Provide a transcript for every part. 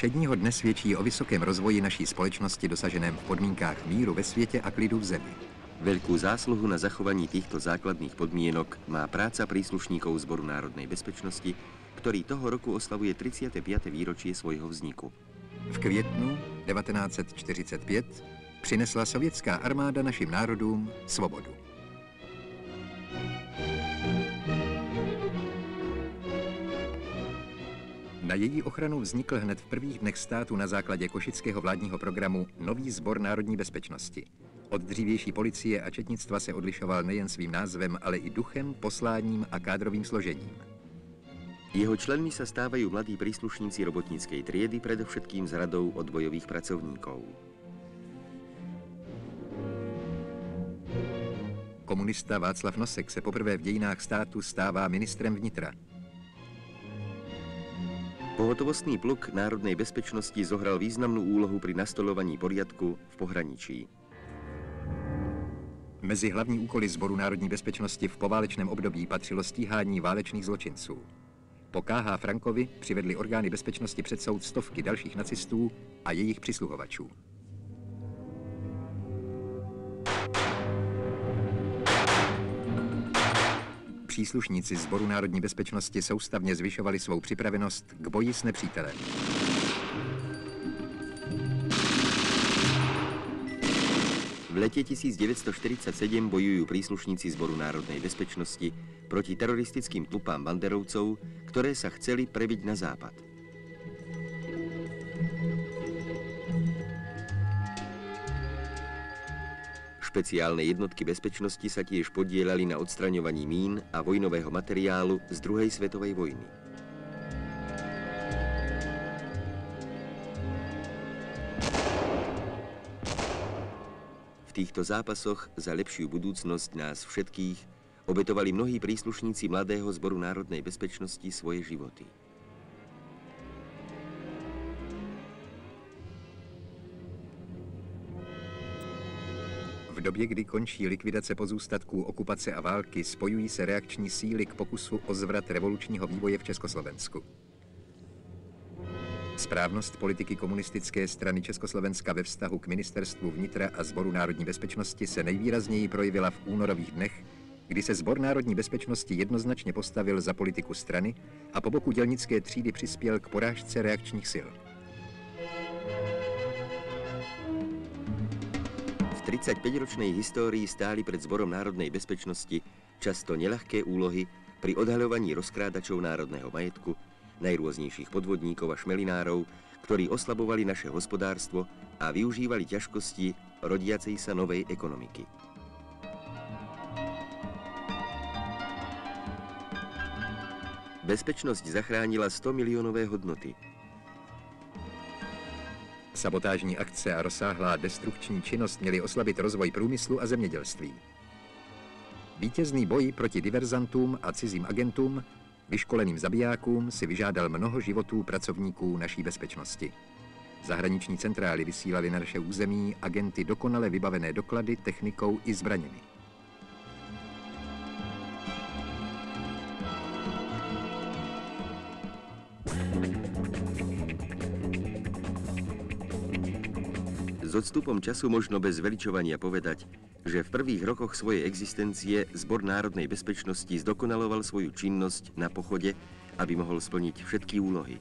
všedního dne svědčí o vysokém rozvoji naší společnosti dosaženém v podmínkách míru ve světě a klidu v zemi. Veľkú zásluhu na zachovaní týchto základných podmienok má práca príslušníkov Zboru národnej bezpečnosti, ktorý toho roku oslavuje 35. výročie svojho vzniku. V květnu 1945 přinesla sovětská armáda našim národům svobodu. Na její ochranu vznikl hned v prvních dnech státu na základě košického vládního programu nový Sbor národní bezpečnosti. Od dřívější policie a četnictva se odlišoval nejen svým názvem, ale i duchem, posláním a kádrovým složením. Jeho členmi sa stávajú mladí príslušníci robotníckej triedy, predovšetkým z radou odbojových pracovníkov. Komunista Václav Nosek se poprvé v dějinách státu stává ministrem vnitra. Pohotovostný pluk národnej bezpečnosti zohral významnú úlohu pri nastolovaní poriadku v pohraničí. Mezi hlavní úkoly Sboru národní bezpečnosti v poválečném období patřilo stíhání válečných zločinců. Po K.H. Frankovi přivedli orgány bezpečnosti před soud stovky dalších nacistů a jejich přisluhovačů. Příslušníci Sboru národní bezpečnosti soustavně zvyšovali svou připravenost k boji s nepřítelem. V lete 1947 bojujú príslušníci Zboru národnej bezpečnosti proti teroristickým tlupám banderovcov, ktoré sa chceli prebiť na západ. Špeciálne jednotky bezpečnosti sa tiež podieľali na odstraňovaní mín a vojnového materiálu z druhej svetovej vojny. V týchto zápasoch za lepšiu budúcnosť nás všetkých obetovali mnohí príslušníci mladého Zboru národnej bezpečnosti svoje životy. V době, kdy končí likvidace pozůstatků okupace a války, spojují se reakční síly k pokusu o zvrat revolučního vývoje v Československu. Správnost politiky komunistické strany Československa ve vztahu k ministerstvu vnitra a Sboru národní bezpečnosti se nejvýrazněji projevila v únorových dnech, kdy se Sbor národní bezpečnosti jednoznačně postavil za politiku strany a po boku dělnické třídy přispěl k porážce reakčních sil. V 35-ročnej histórii stáli pred Zborom národnej bezpečnosti často neľahké úlohy pri odhaľovaní rozkrádačov národného majetku, najrôznejších podvodníkov a šmelinárov, ktorí oslabovali naše hospodárstvo a využívali ťažkosti rodiacej sa novej ekonomiky. Bezpečnosť zachránila 100 miliónové hodnoty. Sabotážní akce a rozsáhlá destrukční činnost měly oslabit rozvoj průmyslu a zemědělství. Vítězný boj proti diverzantům a cizím agentům, vyškoleným zabijákům, si vyžádal mnoho životů pracovníků naší bezpečnosti. Zahraniční centrály vysílaly na naše území agenty dokonale vybavené doklady, technikou i zbraněmi. S odstupom času možno bez veličovania povedať, že v prvých rokoch svojej existencie Zbor národnej bezpečnosti zdokonaloval svoju činnosť na pochode, aby mohol splniť všetky úlohy.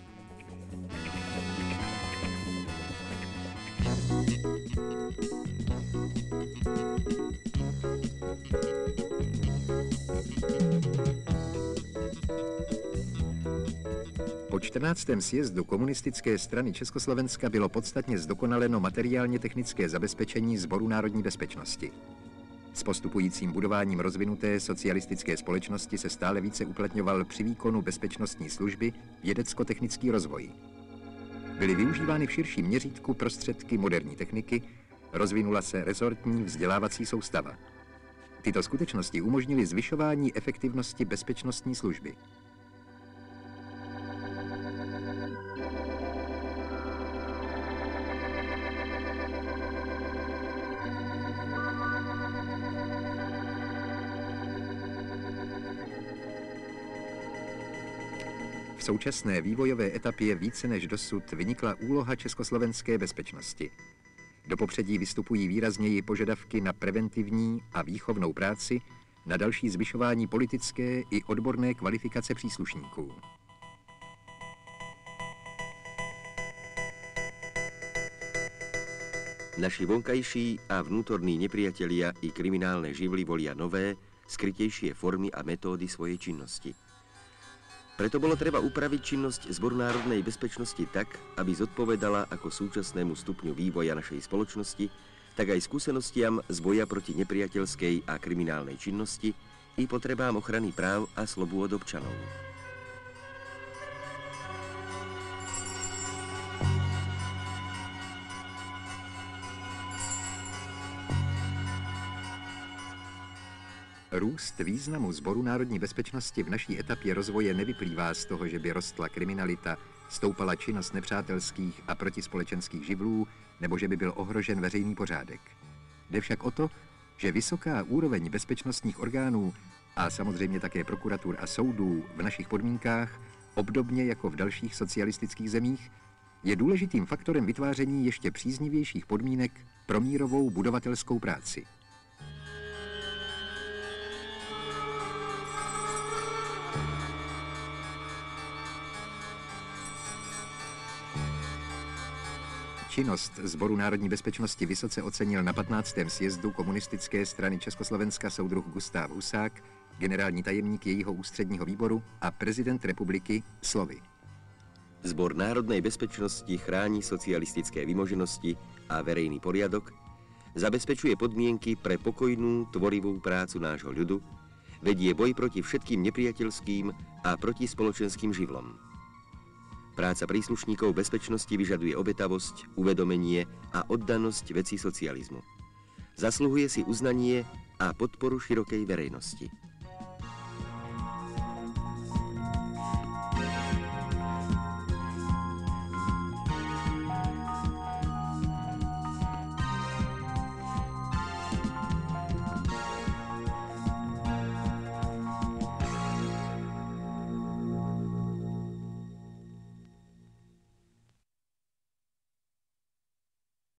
Po 14. sjezdu komunistické strany Československa bylo podstatně zdokonaleno materiálně technické zabezpečení Sboru národní bezpečnosti. S postupujícím budováním rozvinuté socialistické společnosti se stále více uplatňoval při výkonu bezpečnostní služby vědecko-technický rozvoj. Byly využívány v širším měřítku prostředky moderní techniky, rozvinula se rezortní vzdělávací soustava. Tyto skutečnosti umožnily zvyšování efektivnosti bezpečnostní služby. V V současné vývojové etapě více než dosud vynikla úloha československé bezpečnosti. Do popředí vystupují výrazněji požadavky na preventivní a výchovnou práci, na další zvyšování politické i odborné kvalifikace příslušníků. Naši vonkajší a vnútorní nepriatelia i kriminálne živly volia nové, skrytejšie formy a metódy svojej činnosti. Preto bolo treba upraviť činnosť Zboru národnej bezpečnosti tak, aby zodpovedala ako súčasnému stupňu vývoja našej spoločnosti, tak aj skúsenostiam z boja proti nepriateľskej a kriminálnej činnosti i potrebám ochrany práv a slobôd občanov. Růst významu Sboru národní bezpečnosti v naší etapě rozvoje nevyplývá z toho, že by rostla kriminalita, stoupala činnost nepřátelských a protispolečenských živlů, nebo že by byl ohrožen veřejný pořádek. Jde však o to, že vysoká úroveň bezpečnostních orgánů a samozřejmě také prokuratur a soudů v našich podmínkách, obdobně jako v dalších socialistických zemích, je důležitým faktorem vytváření ještě příznivějších podmínek pro mírovou budovatelskou práci. Činnost Sboru národní bezpečnosti vysoce ocenil na 15. sjezdu Komunistické strany Československa soudruh Gustáv Husák, generální tajemník jejího ústředního výboru a prezident republiky slovy. Zbor národnej bezpečnosti chrání socialistické vymoženosti a verejný poriadok, zabezpečuje podmienky pre pokojnú, tvorivú prácu nášho ľudu, vedie boj proti všetkým nepriateľským a protispoločenským živlom. Práca príslušníkov bezpečnosti vyžaduje obetavosť, uvedomenie a oddanosť veci socializmu. Zasluhuje si uznanie a podporu širokej verejnosti.